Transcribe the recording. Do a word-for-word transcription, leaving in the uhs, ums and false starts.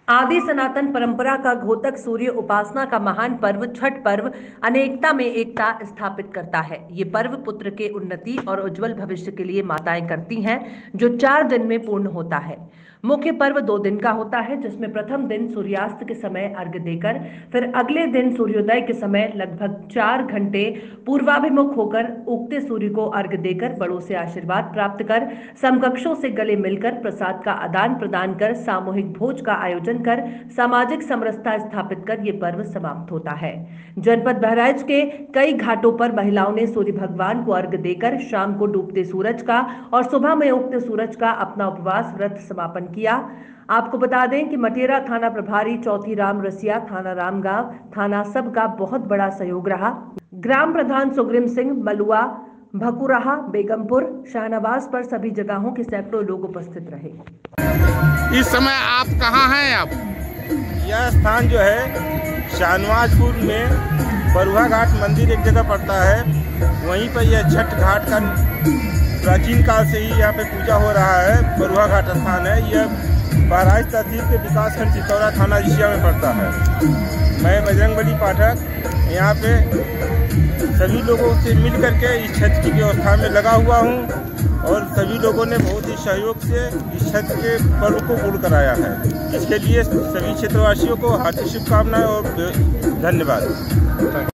आदि सनातन परंपरा का घोतक सूर्य उपासना का महान पर्व छठ पर्व अनेकता में एकता स्थापित करता है। ये पर्व पुत्र के उन्नति और उज्जवल भविष्य के लिए माताएं करती हैं, जो चार दिन में पूर्ण होता है। मुख्य पर्व दो दिन का होता है, जिसमें प्रथम दिन सूर्यास्त के समय अर्घ्य देकर, फिर अगले दिन सूर्योदय के समय लगभग चार घंटे पूर्वाभिमुख होकर उगते सूर्य को अर्घ्य देकर बड़ों से आशीर्वाद प्राप्त कर, समकक्षों से गले मिलकर प्रसाद का आदान प्रदान कर, सामूहिक भोज का आयोजन कर सामाजिक समरसता स्थापित कर ये पर्व समाप्त होता है। जनपद बहराइच के कई घाटों पर महिलाओं ने सूर्य भगवान को अर्घ्य देकर शाम को डूबते सूरज का और सुबह में उगते सूरज का अपना उपवास व्रत समापन किया। आपको बता दें कि मटेरा थाना प्रभारी चौथी राम रसिया, थाना रामगांव, थाना सब का बहुत बड़ा सहयोग रहा। ग्राम प्रधान सुग्रीम सिंह, मलुआ, भकुराहा, बेगमपुर, शाहनवाज पर सभी जगहों के सैकड़ों लोग उपस्थित रहे। इस समय आप कहाँ हैं? आप यह स्थान जो है शाहनवाजपुर में बरुआ घाट मंदिर एक जगह पड़ता है, वहीं पर यह छठ घाट का प्राचीन काल से ही यहाँ पे पूजा हो रहा है। बरुआ घाट स्थान है। यह बहराइच तहसील के विकासखंड चितौरा थाना रिसिया में पड़ता है। मैं बजरंगबली पाठक यहाँ पे सभी लोगों से मिल करके इस छठ की व्यवस्था में लगा हुआ हूँ और सभी लोगों ने बहुत ही सहयोग से इस छठ के पर्व को पूर्ण कराया है। इसके लिए सभी क्षेत्रवासियों को हार्दिक शुभकामनाएं और धन्यवाद।